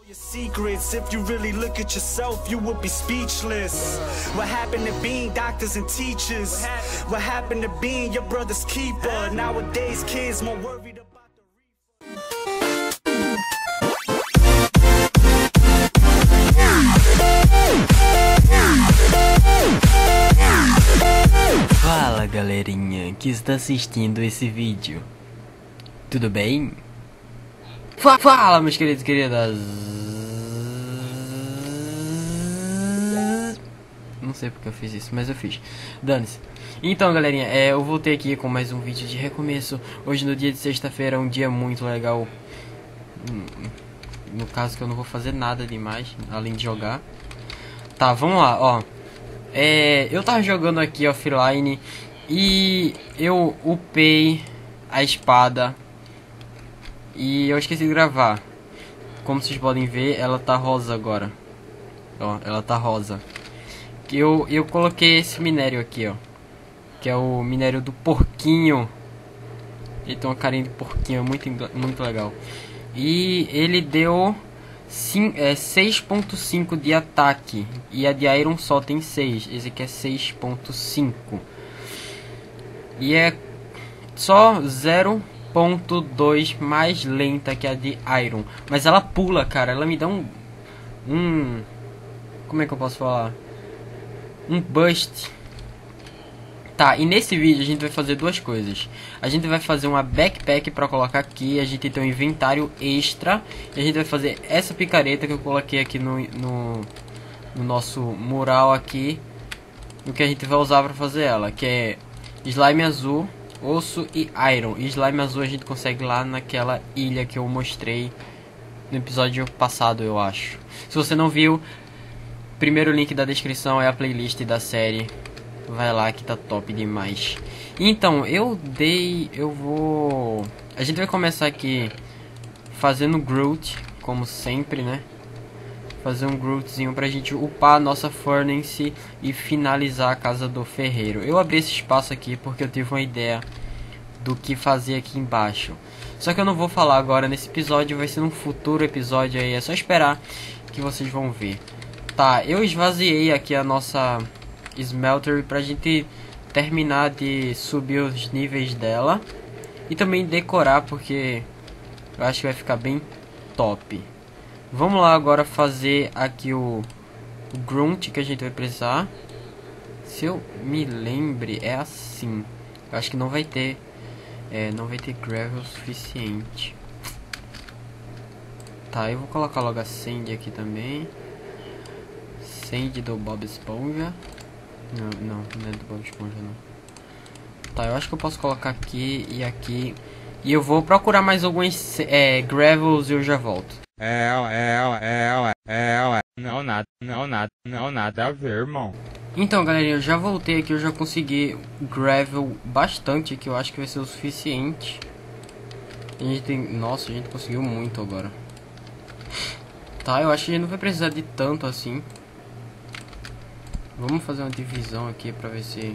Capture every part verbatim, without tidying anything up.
Secrets, if you really look at yourself, you would be speechless. What happened to being doctors and teachers? What happened to being your brother's keeper? Nowadays, kids more worried about the... Fala galerinha que está assistindo esse vídeo, tudo bem? Fala meus queridos e queridas. Não sei porque eu fiz isso, mas eu fiz. Dane-se. Então galerinha, é, eu voltei aqui com mais um vídeo de recomeço. Hoje no dia de sexta-feira, um dia muito legal. No caso que eu não vou fazer nada demais, além de jogar. Tá, vamos lá, ó. É, eu tava jogando aqui offline e eu upei a espada. E eu esqueci de gravar. Como vocês podem ver, ela tá rosa agora. Ó, ela tá rosa. Eu, eu coloquei esse minério aqui, ó. Que é o minério do porquinho. Ele tem uma carinha de porquinho, muito, muito legal. E ele deu é, seis ponto cinco de ataque. E a de Iron só tem seis. Esse aqui é seis ponto cinco. E é só zero ponto dois mais lenta que a de Iron. Mas ela pula, cara. Ela me dá um... Um... Como é que eu posso falar? Um bust. Tá, e nesse vídeo a gente vai fazer duas coisas. A gente vai fazer uma backpack pra colocar aqui. A gente tem um inventário extra. E a gente vai fazer essa picareta que eu coloquei aqui no, no, no nosso mural aqui. O que a gente vai usar pra fazer ela. Que é slime azul, osso e iron. E slime azul a gente consegue lá naquela ilha que eu mostrei no episódio passado, eu acho. Se você não viu, primeiro link da descrição é a playlist da série. Vai lá que tá top demais. Então, eu dei... Eu vou... A gente vai começar aqui fazendo Groot, como sempre, né? Fazer um Grootzinho pra gente upar a nossa Furnace e finalizar a casa do ferreiro. Eu abri esse espaço aqui porque eu tive uma ideia do que fazer aqui embaixo. Só que eu não vou falar agora nesse episódio, vai ser num futuro episódio aí. É só esperar que vocês vão ver. Tá, eu esvaziei aqui a nossa Smelter pra gente terminar de subir os níveis dela. E também decorar, porque eu acho que vai ficar bem top. Vamos lá agora fazer aqui o, o Grunt que a gente vai precisar. Se eu me lembre, é assim. Eu acho que não vai ter é, não vai ter gravel suficiente. Tá, eu vou colocar logo a Sandy aqui também. Sandy do Bob Esponja. Não, não, não é do Bob Esponja não. Tá, eu acho que eu posso colocar aqui e aqui. E eu vou procurar mais alguns é, gravels e eu já volto. É, é, é, é, é, não nada, não nada, não nada a ver, irmão. Então, galerinha, eu já voltei aqui, eu já consegui gravel bastante aqui, eu acho que vai ser o suficiente. A gente tem... Nossa, a gente conseguiu muito agora. Tá, eu acho que a gente não vai precisar de tanto assim. Vamos fazer uma divisão aqui pra ver se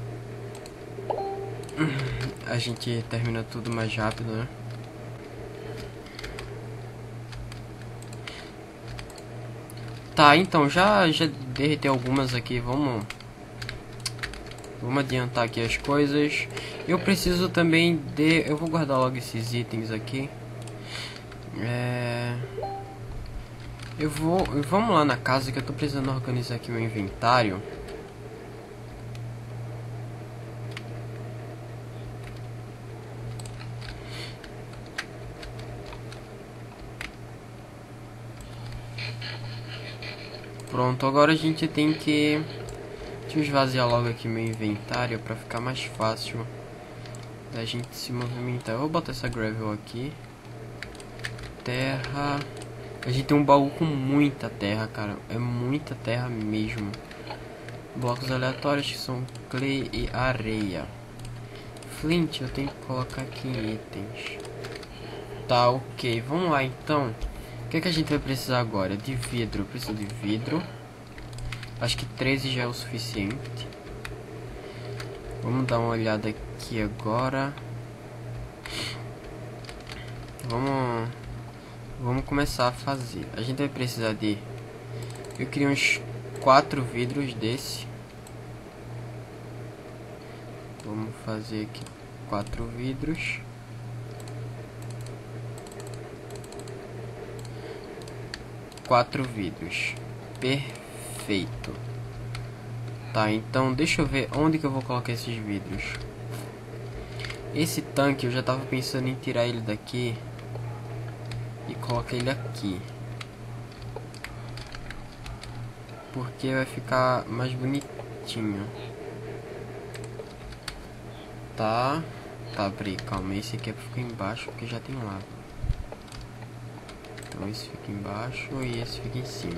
a gente termina tudo mais rápido, né? Tá, então, já, já derretei algumas aqui, vamos... Vamos adiantar aqui as coisas. Eu preciso também de... Eu vou guardar logo esses itens aqui. É... Eu vou... Vamos lá na casa que eu tô precisando organizar aqui o meu inventário. Pronto, agora a gente tem que... Deixa eu esvaziar logo aqui meu inventário pra ficar mais fácil da gente se movimentar. Eu vou botar essa gravel aqui. Terra. A gente tem um baú com muita terra, cara. É muita terra mesmo. Blocos aleatórios que são clay e areia. Flint eu tenho que colocar aqui em itens. Tá, ok. Vamos lá então. O que é que a gente vai precisar agora? De vidro. Eu preciso de vidro. Acho que treze já é o suficiente. Vamos dar uma olhada aqui agora. Vamos... vamos começar a fazer. A gente vai precisar de... Eu queria uns quatro vidros desse. Vamos fazer aqui quatro vidros. Quatro vidros. Perfeito. Tá, então deixa eu ver onde que eu vou colocar esses vidros. Esse tanque eu já tava pensando em tirar ele daqui e colocar ele aqui, porque vai ficar mais bonitinho. Tá, tá, peraí, calma, esse aqui é pra ficar embaixo porque já tem lava. Então esse fica embaixo e esse fica em cima.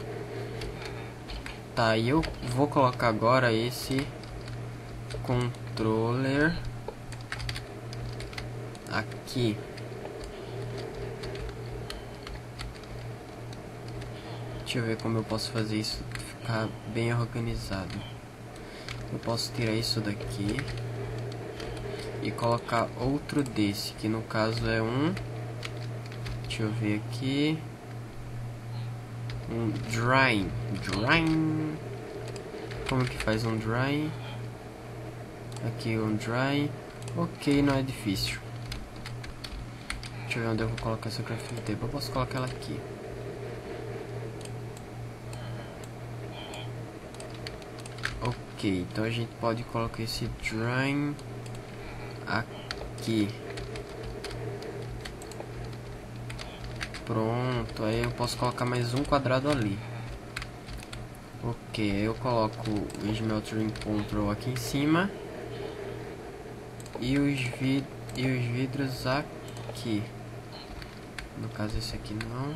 Tá, e eu vou colocar agora esse controller aqui. Deixa eu ver como eu posso fazer isso ficar bem organizado. Eu posso tirar isso daqui e colocar outro desse, que no caso é um... Deixa eu ver aqui... Um drying. Drying. Como que faz um drying? Aqui um drying. Ok, não é difícil. Deixa eu ver onde eu vou colocar essa crafting table. Eu posso colocar ela aqui. Ok, então a gente pode colocar esse drying aqui. Pronto, aí eu posso colocar mais um quadrado ali. Ok, aí eu coloco o smelting control aqui em cima. E os, vid e os vidros aqui. No caso esse aqui não.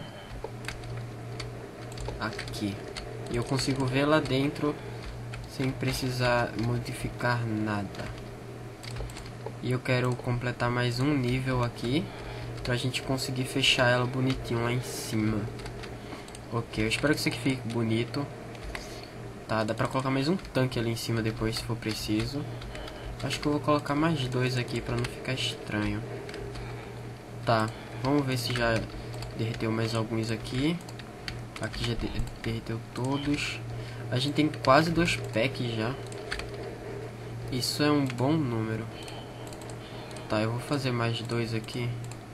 Aqui. E eu consigo ver lá dentro sem precisar modificar nada. E eu quero completar mais um nível aqui, pra gente conseguir fechar ela bonitinho lá em cima. Ok, eu espero que isso aqui fique bonito. Tá, dá pra colocar mais um tanque ali em cima depois, se for preciso. Acho que eu vou colocar mais dois aqui pra não ficar estranho. Tá, vamos ver se já derreteu mais alguns aqui. Aqui já derreteu todos. A gente tem quase dois packs já. Isso é um bom número. Tá, eu vou fazer mais dois aqui.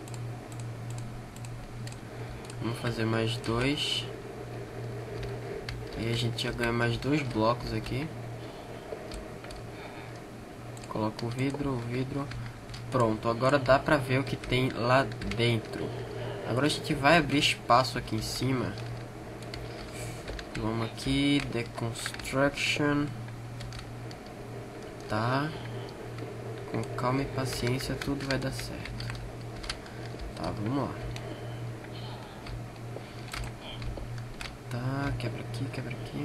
Vamos fazer mais dois. E a gente já ganha mais dois blocos aqui. Coloca o vidro, o vidro. Pronto, agora dá pra ver o que tem lá dentro. Agora a gente vai abrir espaço aqui em cima. Vamos aqui, Deconstruction. Tá. Com calma e paciência tudo vai dar certo. Tá, vamos lá. Tá, quebra aqui, quebra aqui.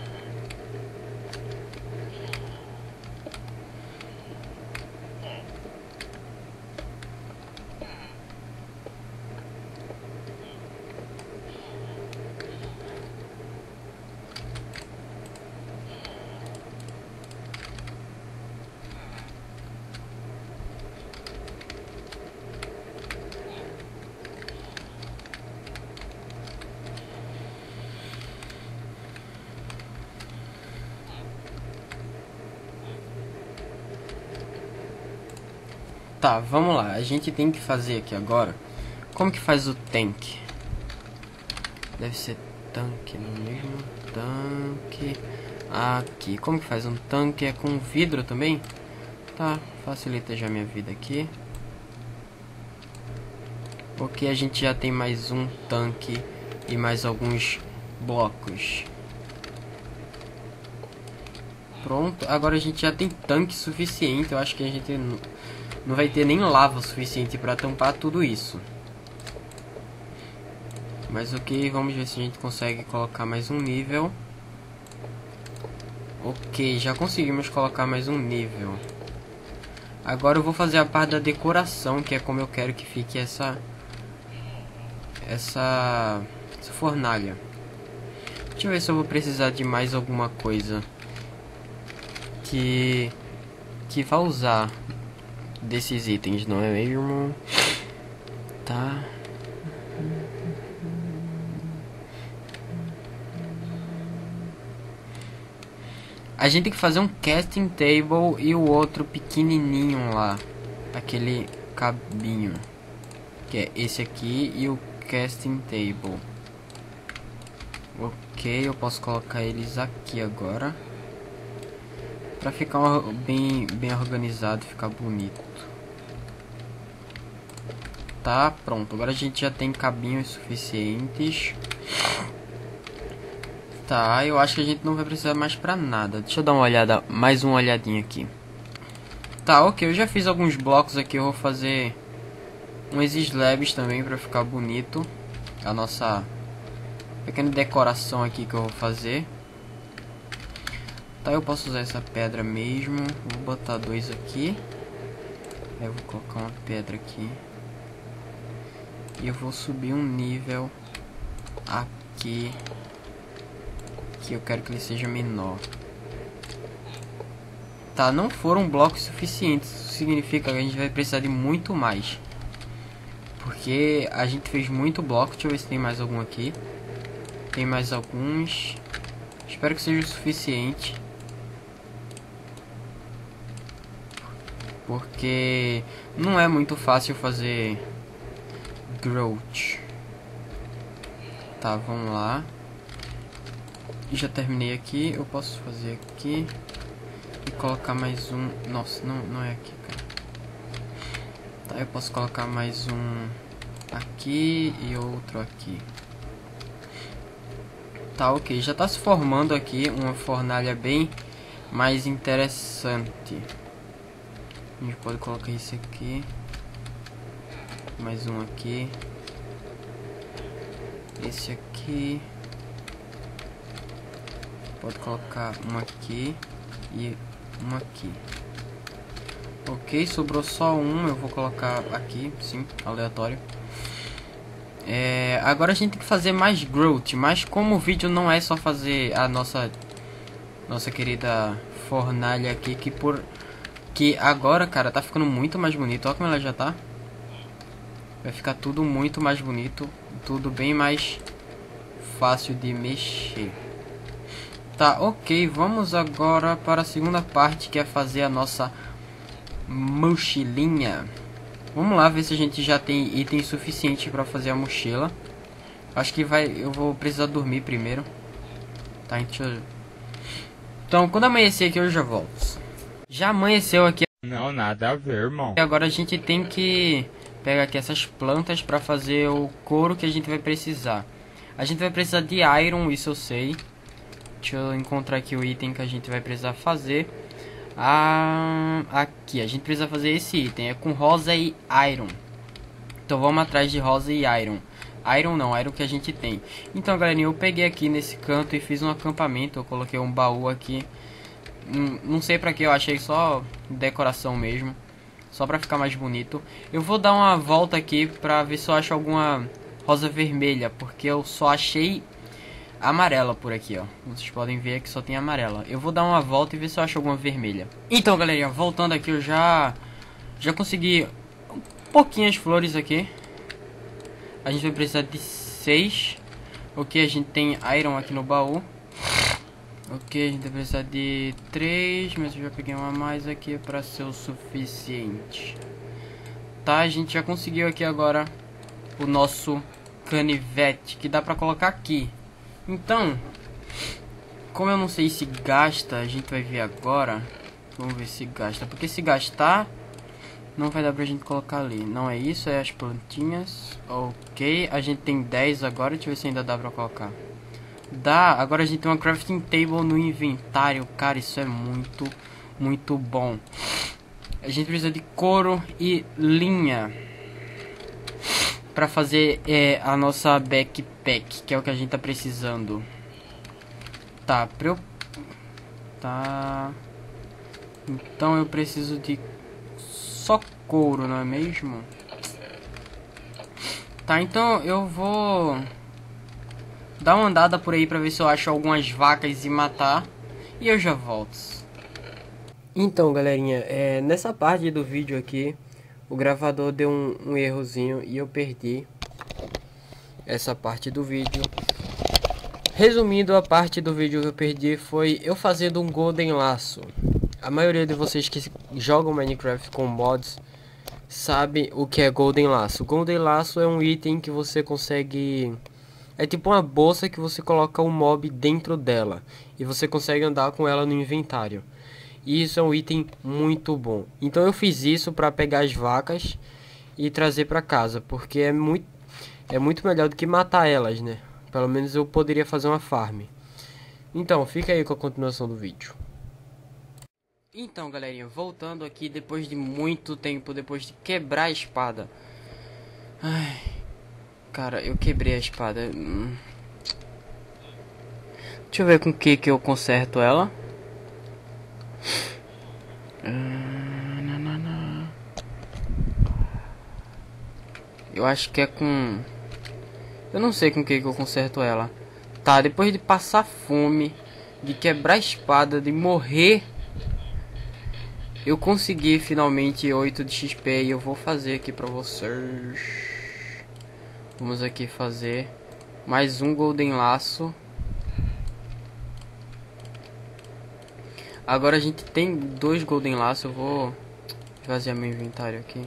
Tá, vamos lá. A gente tem que fazer aqui agora. Como que faz o tanque? Deve ser tanque, não é mesmo? Tanque. Aqui. Como que faz um tanque? É com vidro também? Tá, facilita já minha vida aqui. Ok, a gente já tem mais um tanque e mais alguns blocos. Pronto, agora a gente já tem tanque suficiente. Eu acho que a gente não, não vai ter nem lava suficiente para tampar tudo isso. Mas ok, vamos ver se a gente consegue colocar mais um nível. Ok, já conseguimos colocar mais um nível. Agora eu vou fazer a parte da decoração, que é como eu quero que fique essa essa, essa fornalha. Deixa eu ver se eu vou precisar de mais alguma coisa que que vai usar desses itens, não é mesmo? Tá. A gente tem que fazer um casting table e o outro pequenininho lá. Aquele cabinho. Que é esse aqui e o casting table. Ok, eu posso colocar eles aqui agora. Pra ficar bem, bem organizado, ficar bonito. Tá, pronto. Agora a gente já tem cabinhos suficientes. Tá, eu acho que a gente não vai precisar mais pra nada. Deixa eu dar uma olhada, mais uma olhadinha aqui. Tá, ok, eu já fiz alguns blocos aqui. Eu vou fazer uns slabs também pra ficar bonito. A nossa pequena decoração aqui que eu vou fazer. Tá, eu posso usar essa pedra mesmo. Vou botar dois aqui. Aí eu vou colocar uma pedra aqui. E eu vou subir um nível aqui. Que eu quero que ele seja menor. Tá, não foram blocos suficientes. Isso significa que a gente vai precisar de muito mais. Porque a gente fez muito bloco. Deixa eu ver se tem mais algum aqui. Tem mais alguns. Espero que seja o suficiente. Porque não é muito fácil fazer growth. Tá, vamos lá. Já terminei aqui. Eu posso fazer aqui e colocar mais um. Nossa, não, não é aqui, cara. Tá, eu posso colocar mais um aqui e outro aqui. Tá, ok. Já tá se formando aqui uma fornalha bem mais interessante. A gente pode colocar esse aqui. Mais um aqui. Esse aqui. Pode colocar um aqui e um aqui. Ok, sobrou só um. Eu vou colocar aqui, sim, aleatório. É, agora a gente tem que fazer mais growth. Mas como o vídeo não é só fazer a nossa Nossa querida fornalha aqui, que por que agora, cara, tá ficando muito mais bonito. Olha como ela já tá. Vai ficar tudo muito mais bonito. Tudo bem mais fácil de mexer. Tá, ok, vamos agora para a segunda parte, que é fazer a nossa mochilinha. Vamos lá ver se a gente já tem item suficiente para fazer a mochila. Acho que vai, eu vou precisar dormir primeiro. Tá, então, então quando amanhecer aqui eu já volto. Já amanheceu aqui. Não, nada a ver, irmão. E agora a gente tem que pegar aqui essas plantas para fazer o couro que a gente vai precisar. A gente vai precisar de iron, isso eu sei. Deixa eu encontrar aqui o item que a gente vai precisar fazer. Ah, aqui, a gente precisa fazer esse item. É com rosa e iron. Então vamos atrás de rosa e iron. Iron não, iron que a gente tem. Então, galerinha, eu peguei aqui nesse canto e fiz um acampamento. Eu coloquei um baú aqui. Hum, não sei pra que, eu achei só decoração mesmo. Só pra ficar mais bonito. Eu vou dar uma volta aqui pra ver se eu acho alguma rosa vermelha. Porque eu só achei amarela por aqui, ó. Vocês podem ver que só tem amarela. Eu vou dar uma volta e ver se eu acho alguma vermelha. Então, galerinha, voltando aqui, eu já já consegui um pouquinho as flores aqui. A gente vai precisar de seis. Ok, a gente tem iron aqui no baú. Ok, a gente vai precisar de três, mas eu já peguei uma a mais aqui para ser o suficiente. Tá, a gente já conseguiu aqui agora o nosso canivete, que dá para colocar aqui. Então, como eu não sei se gasta, a gente vai ver agora. Vamos ver se gasta, porque se gastar, não vai dar pra gente colocar ali. Não é isso, é as plantinhas. Ok, a gente tem dez agora, deixa eu ver se ainda dá pra colocar. Dá, agora a gente tem uma crafting table no inventário. Cara, isso é muito, muito bom. A gente precisa de couro e linha pra fazer é, a nossa backpack, que é o que a gente tá precisando. Tá, pra eu... Tá... Então eu preciso de só couro, não é mesmo? Tá, então eu vou dar uma andada por aí pra ver se eu acho algumas vacas e matar. E eu já volto. Então, galerinha, é, nessa parte do vídeo aqui, o gravador deu um, um errozinho e eu perdi essa parte do vídeo. Resumindo, a parte do vídeo que eu perdi foi eu fazendo um golden laço. A maioria de vocês que jogam Minecraft com mods sabe o que é golden laço. Golden laço é um item que você consegue... É tipo uma bolsa que você coloca um mob dentro dela e você consegue andar com ela no inventário. E isso é um item muito bom. Então eu fiz isso para pegar as vacas e trazer para casa, porque é muito, é muito melhor do que matar elas, né? Pelo menos eu poderia fazer uma farm. Então, fica aí com a continuação do vídeo. Então, galerinha, voltando aqui depois de muito tempo, depois de quebrar a espada. Ai, cara, eu quebrei a espada. Hum. Deixa eu ver com que que eu conserto ela. Eu acho que é com... Eu não sei com que que eu conserto ela. Tá, depois de passar fome, de quebrar a espada, de morrer, eu consegui finalmente oito de X P e eu vou fazer aqui pra vocês. Vamos aqui fazer mais um golden laço. Agora a gente tem dois golden laço. Eu vou esvaziar meu inventário aqui.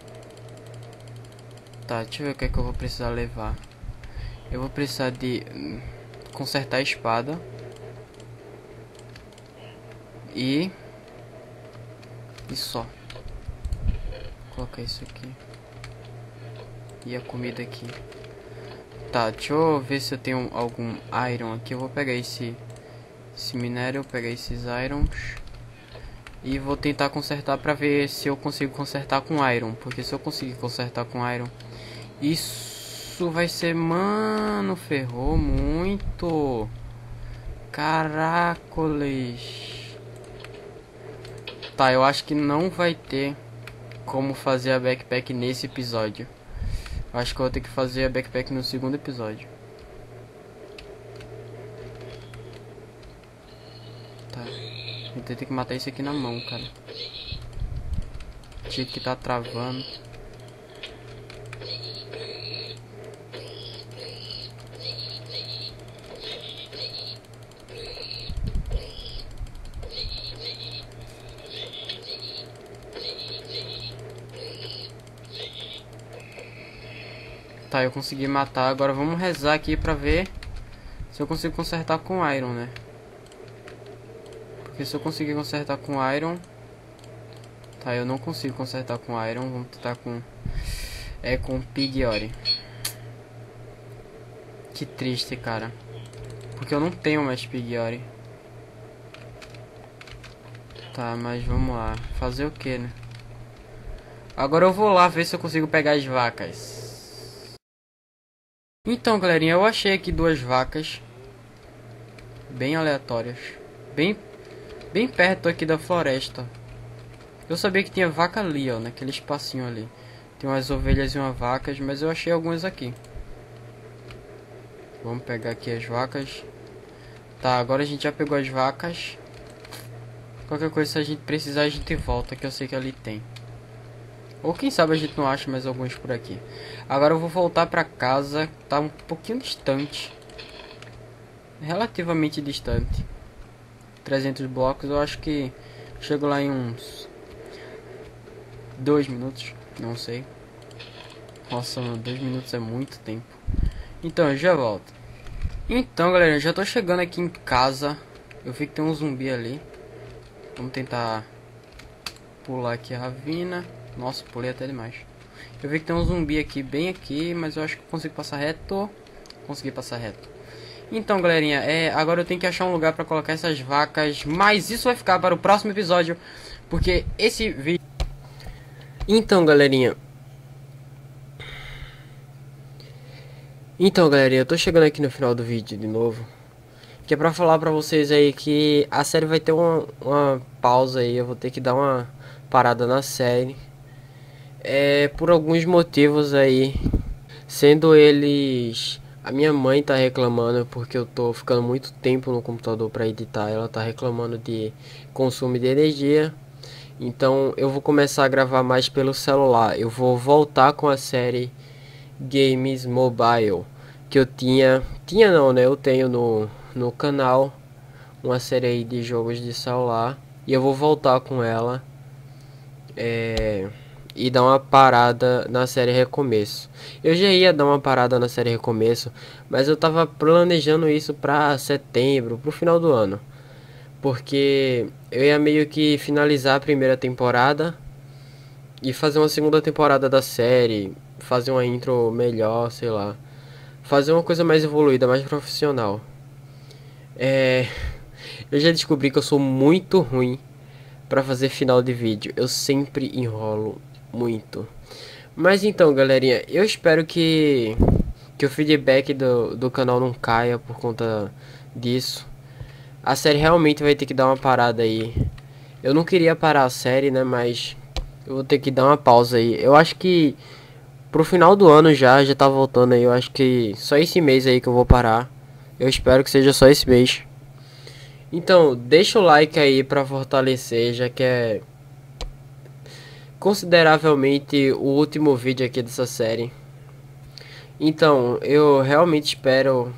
Tá, deixa eu ver o que é que eu vou precisar levar. Eu vou precisar de hum, consertar a espada. E... E só. Vou colocar isso aqui. E a comida aqui. Tá, deixa eu ver se eu tenho algum iron aqui. Eu vou pegar esse, esse minério, vou pegar esses irons. E vou tentar consertar pra ver se eu consigo consertar com iron. Porque se eu conseguir consertar com iron, isso vai ser... Mano, ferrou muito. Caracoles. Tá, eu acho que não vai ter como fazer a backpack nesse episódio. Eu acho que eu vou ter que fazer a backpack no segundo episódio. Tá. Eu tenho que matar isso aqui na mão, cara. Tinha que tá travando. Tá, eu consegui matar. Agora vamos rezar aqui pra ver se eu consigo consertar com iron, né? Porque se eu conseguir consertar com iron... Tá, eu não consigo consertar com iron. Vamos tentar com... É com Piggyori. Que triste, cara. Porque eu não tenho mais Piggyori. Tá, mas vamos lá. Fazer o que, né? Agora eu vou lá ver se eu consigo pegar as vacas. Então, galerinha, eu achei aqui duas vacas bem aleatórias, bem, bem perto aqui da floresta. Eu sabia que tinha vaca ali, ó, naquele espacinho ali. Tem umas ovelhas e umas vacas, mas eu achei algumas aqui. Vamos pegar aqui as vacas. Tá, agora a gente já pegou as vacas. Qualquer coisa, se a gente precisar, a gente volta, que eu sei que ali tem. Ou quem sabe a gente não acha mais alguns por aqui. Agora eu vou voltar pra casa. Tá um pouquinho distante. Relativamente distante. trezentos blocos. Eu acho que chego lá em uns dois minutos. Não sei. Nossa, dois minutos é muito tempo. Então eu já volto. Então, galera, eu já tô chegando aqui em casa. Eu vi que tem um zumbi ali. Vamos tentar pular aqui a ravina. Nossa, pulei até demais. Eu vi que tem um zumbi aqui, bem aqui, mas eu acho que consigo passar reto. Consegui passar reto. Então, galerinha, é, agora eu tenho que achar um lugar pra colocar essas vacas. Mas isso vai ficar para o próximo episódio, porque esse vídeo... Então, galerinha... Então, galerinha, eu tô chegando aqui no final do vídeo de novo. Que é pra falar pra vocês aí que a série vai ter uma, uma pausa aí. Eu vou ter que dar uma parada na série. É, por alguns motivos aí, sendo eles, a minha mãe tá reclamando porque eu tô ficando muito tempo no computador para editar. Ela tá reclamando de consumo de energia. Então eu vou começar a gravar mais pelo celular. Eu vou voltar com a série Games Mobile. que eu tinha, tinha não, né? Eu tenho no, no canal uma série aí de jogos de celular e eu vou voltar com ela é, e dar uma parada na série Recomeço. Eu já ia dar uma parada na série Recomeço, mas eu tava planejando isso pra setembro, pro final do ano, porque eu ia meio que finalizar a primeira temporada e fazer uma segunda temporada da série, fazer uma intro melhor, sei lá, fazer uma coisa mais evoluída, mais profissional. É, eu já descobri que eu sou muito ruim pra fazer final de vídeo. Eu sempre enrolo muito. Mas então, galerinha, eu espero que que o feedback do, do canal não caia por conta disso. A série realmente vai ter que dar uma parada aí. Eu não queria parar a série, né, mas eu vou ter que dar uma pausa aí. Eu acho que pro final do ano já, já tá voltando aí. Eu acho que só esse mês aí que eu vou parar. Eu espero que seja só esse mês. Então, deixa o like aí pra fortalecer, já que é consideravelmente o último vídeo aqui dessa série. Então, eu realmente espero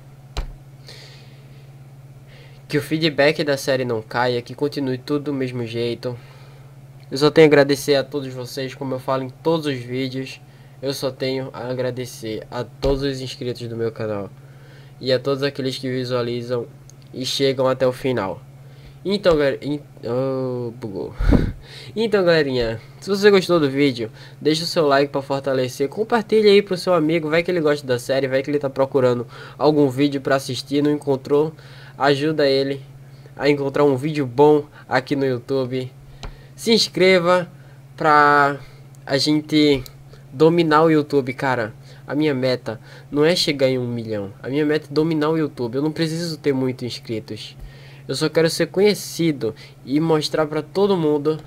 que o feedback da série não caia, que continue tudo do mesmo jeito. Eu só tenho a agradecer a todos vocês, como eu falo em todos os vídeos. Eu só tenho a agradecer a todos os inscritos do meu canal e a todos aqueles que visualizam e chegam até o final. Então, galera, oh, bugou. Então, galerinha, se você gostou do vídeo, deixa o seu like para fortalecer, compartilha aí pro seu amigo, vai que ele gosta da série, vai que ele tá procurando algum vídeo para assistir, não encontrou, ajuda ele a encontrar um vídeo bom aqui no YouTube. Se inscreva pra a gente dominar o YouTube, cara. A minha meta não é chegar em um milhão. A minha meta é dominar o YouTube. Eu não preciso ter muitos inscritos. Eu só quero ser conhecido e mostrar pra todo mundo.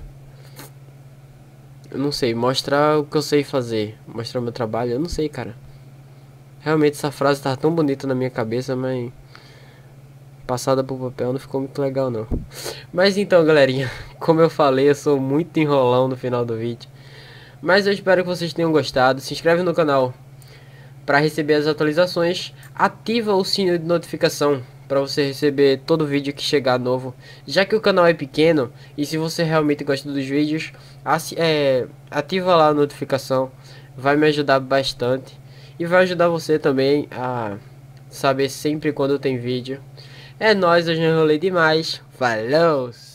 Eu não sei, mostrar o que eu sei fazer. Mostrar meu trabalho, eu não sei, cara. Realmente essa frase tá tão bonita na minha cabeça, mas passada pro papel não ficou muito legal não. Mas então, galerinha, como eu falei, eu sou muito enrolão no final do vídeo. Mas eu espero que vocês tenham gostado. Se inscreve no canal para receber as atualizações. Ativa o sininho de notificação para você receber todo vídeo que chegar novo. Já que o canal é pequeno e se você realmente gosta dos vídeos, é, ativa lá a notificação. Vai me ajudar bastante. E vai ajudar você também a saber sempre quando tem vídeo. É nóis, eu já enrolei demais. Falou!